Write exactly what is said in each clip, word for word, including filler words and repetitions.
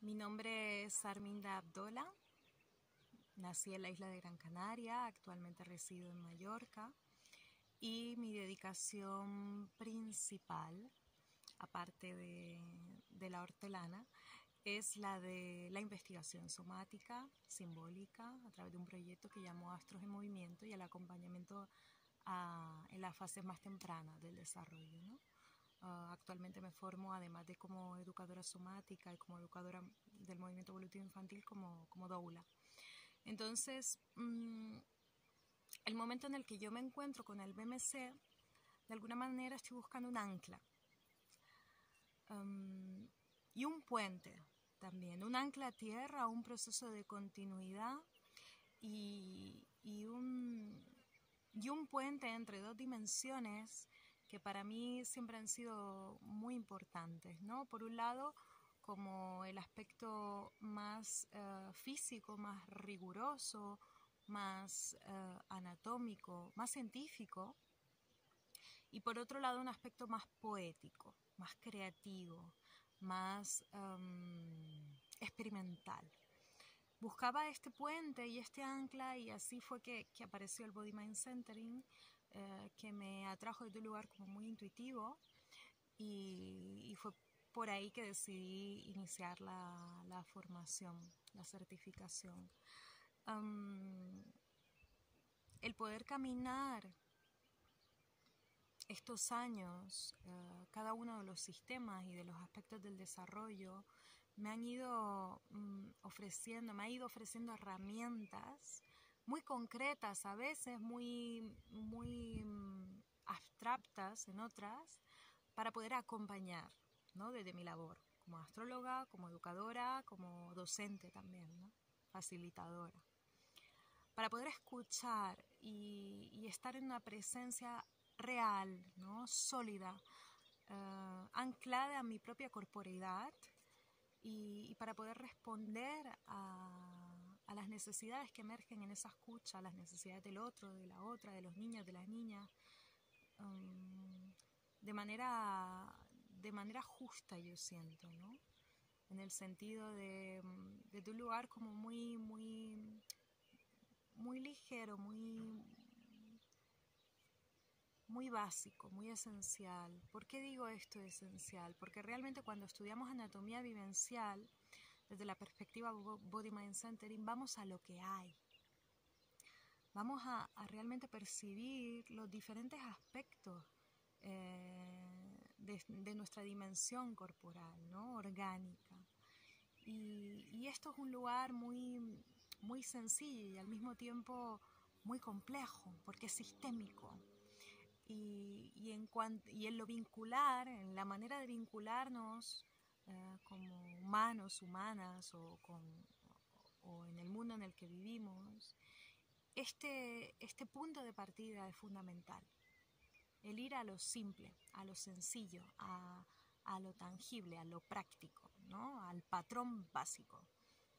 Mi nombre es Arminda Abdola, nací en la isla de Gran Canaria, actualmente resido en Mallorca y mi dedicación principal, aparte de, de la hortelana, es la de la investigación somática, simbólica, a través de un proyecto que llamo Astros en Movimiento y el acompañamiento a, en las fases más tempranas del desarrollo, ¿no? Uh, actualmente me formo, además de como educadora somática y como educadora del movimiento evolutivo infantil, como, como doula. Entonces, mmm, el momento en el que yo me encuentro con el B M C, de alguna manera estoy buscando un ancla um, y un puente también, un ancla a tierra, un proceso de continuidad y, y, un, y un puente entre dos dimensiones que para mí siempre han sido muy importantes, ¿no? Por un lado, como el aspecto más uh, físico, más riguroso, más uh, anatómico, más científico, y por otro lado un aspecto más poético, más creativo, más um, experimental. Buscaba este puente y este ancla y así fue que, que apareció el Body Mind Centering, eh, que me atrajo desde un lugar como muy intuitivo y, y fue por ahí que decidí iniciar la, la formación, la certificación. Um, el poder caminar estos años, uh, cada uno de los sistemas y de los aspectos del desarrollo me han ido um, ofreciendo, me ha ido ofreciendo herramientas muy concretas, a veces muy, muy um, abstractas en otras, para poder acompañar, ¿no? Desde mi labor como astróloga, como educadora, como docente también, ¿no? Facilitadora. Para poder escuchar y, y estar en una presencia real, ¿no? Sólida, uh, anclada a mi propia corporeidad y, y para poder responder a, a las necesidades que emergen en esa escucha, las necesidades del otro, de la otra, de los niños, de las niñas, um, de manera, de manera justa, yo siento, ¿no? En el sentido de, de un lugar como muy, muy, muy ligero, muy, muy básico, muy esencial. ¿Por qué digo esto esencial? Porque realmente cuando estudiamos anatomía vivencial, desde la perspectiva Body Mind Centering, vamos a lo que hay. Vamos a, a realmente percibir los diferentes aspectos eh, de, de nuestra dimensión corporal, ¿no? Orgánica. Y, y esto es un lugar muy, muy sencillo y al mismo tiempo muy complejo, porque es sistémico. Y, y, en, cuanto, y en lo vincular, en la manera de vincularnos eh, como humanos, humanas o, con, o en el mundo en el que vivimos, este, este punto de partida es fundamental. El ir a lo simple, a lo sencillo, a, a lo tangible, a lo práctico, ¿no? Al patrón básico.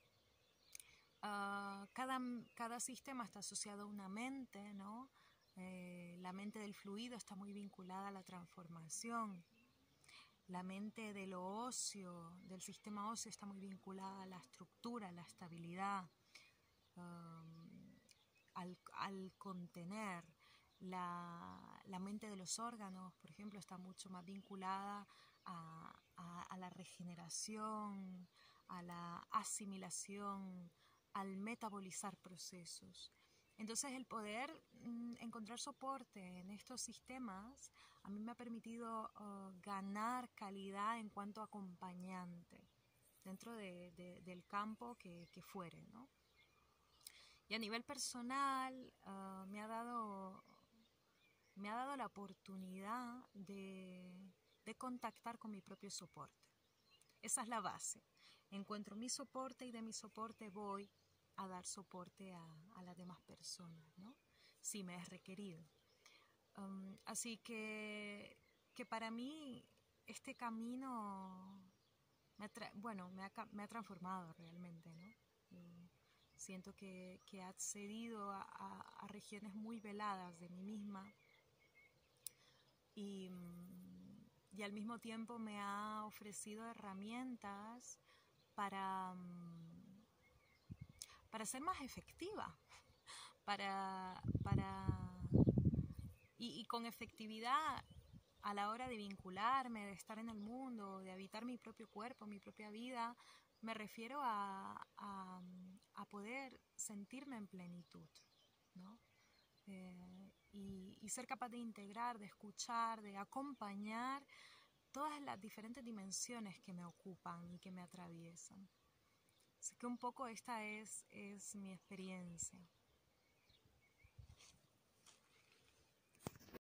Uh, cada, cada sistema está asociado a una mente, ¿no? Eh, la mente del fluido está muy vinculada a la transformación. La mente de lo óseo, del sistema óseo, está muy vinculada a la estructura, a la estabilidad, um, al, al contener. La, la mente de los órganos, por ejemplo, está mucho más vinculada a, a, a la regeneración, a la asimilación, al metabolizar procesos. Entonces el poder mm, encontrar soporte en estos sistemas a mí me ha permitido uh, ganar calidad en cuanto a acompañante dentro de, de, del campo que, que fuere, ¿no? Y a nivel personal uh, me ha dado me ha dado la oportunidad de, de contactar con mi propio soporte. Esa es la base. Encuentro mi soporte y de mi soporte voy a dar soporte a, a las demás personas, ¿no? Si me es requerido. Um, así que, que para mí este camino me ha, bueno, me ha, me ha transformado realmente, ¿no? Y siento que, que he accedido a, a, a regiones muy veladas de mí misma y, y al mismo tiempo me ha ofrecido herramientas para, para ser más efectiva, para, para y, y con efectividad a la hora de vincularme, de estar en el mundo, de habitar mi propio cuerpo, mi propia vida. Me refiero a, a, a poder sentirme en plenitud, ¿no? Eh, y, y ser capaz de integrar, de escuchar, de acompañar todas las diferentes dimensiones que me ocupan y que me atraviesan. Así que un poco esta es, es mi experiencia.